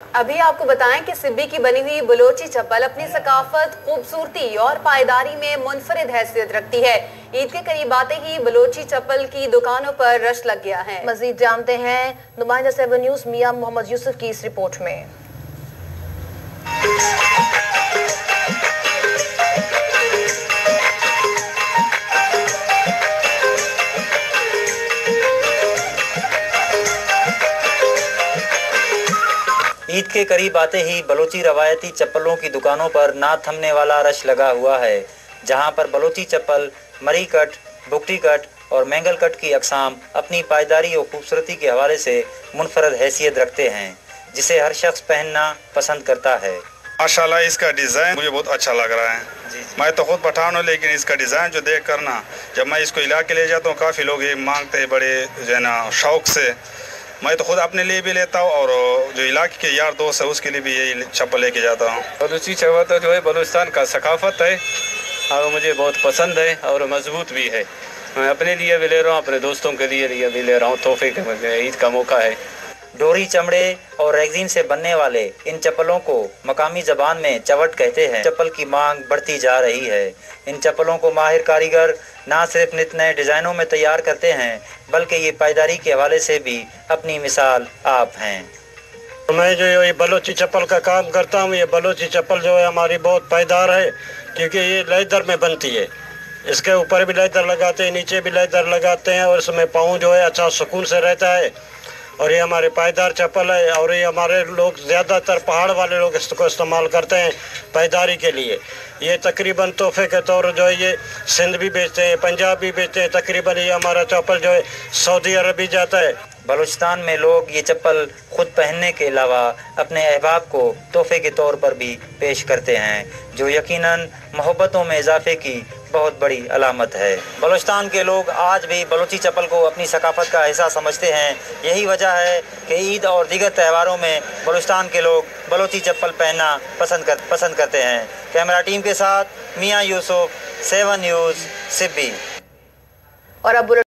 अभी आपको बताएं कि सिब्बी की बनी हुई बलोची चप्पल अपनी सकाफत, खूबसूरती और पायदारी में मुनफरिद हैसियत रखती है। ईद के करीब आते ही बलोची चप्पल की दुकानों पर रश लग गया है। मजीद जानते हैं नुमाइंदा 7 न्यूज़ मियां मोहम्मद यूसुफ की इस रिपोर्ट में। ईद के करीब आते ही बलोची रवायती चप्पलों की दुकानों पर ना थमने वाला रश लगा हुआ है, जहां पर बलोची चप्पल मरी कट, बुकटी कट और मैंगल कट की अकसाम अपनी पायदारी और खूबसूरती के हवाले से मुनफरद हैसियत रखते हैं, जिसे हर शख्स पहनना पसंद करता है। माशाल्लाह इसका डिज़ाइन मुझे बहुत अच्छा लग रहा है। मैं तो खुद पठान हूँ, लेकिन इसका डिज़ाइन जो देख कर ना, जब मैं इसको इलाके ले जाता हूँ, काफ़ी लोग ये मांगते हैं बड़े जो है ना शौक़ से। मैं तो खुद अपने लिए भी लेता हूँ और जो इलाके के यार दोस्त है उसके लिए भी यही चप्पल लेके जाता हूँ। बलूची चप्पल तो जो है बलूचिस्तान का सकाफत है और मुझे बहुत पसंद है और मजबूत भी है। मैं अपने लिए भी ले रहा हूँ, अपने दोस्तों के लिए भी ले रहा हूँ। तोहफे के ईद का मौका है। डोरी, चमड़े और रेगजीन से बनने वाले इन चप्पलों को मकामी ज़बान में चवट कहते हैं। चप्पल की मांग बढ़ती जा रही है। इन चप्पलों को माहिर कारीगर ना सिर्फ नित नए डिज़ाइनों में तैयार करते हैं, बल्कि ये पायदारी के हवाले से भी अपनी मिसाल आप हैं। मैं जो ये बलोची चप्पल का काम करता हूँ, ये बलोची चप्पल जो है हमारी बहुत पायदार है, क्योंकि ये लेदर में बनती है। इसके ऊपर भी लेदर लगाते हैं, नीचे भी लेदर लगाते हैं और इसमें पाँव जो है अच्छा सुकून से रहता है। और ये हमारे पायदार चप्पल है और ये हमारे लोग ज़्यादातर पहाड़ वाले लोग इसको इस्तेमाल करते हैं पायदारी के लिए। ये तकरीबन तोहफे के तौर जो है ये सिंध भी बेचते हैं, पंजाब भी बेचते हैं। तकरीबन ये हमारा चप्पल जो है सऊदी अरब भी जाता है। बलूचिस्तान में लोग ये चप्पल खुद पहनने के अलावा अपने अहबाब को तोहफे के तौर पर भी पेश करते हैं, जो यकीनन मोहब्बतों में इजाफे की बहुत बड़ी अलामत है। बलूचिस्तान के लोग आज भी बलूची चप्पल को अपनी सकाफत का हिस्सा समझते हैं। यही वजह है कि ईद और दीगर त्योहारों में बलूचिस्तान के लोग बलूची चप्पल पहनना पसंद करते हैं। कैमरा टीम के साथ मियां यूसुफ, 7 न्यूज़, सिब्बी। और अब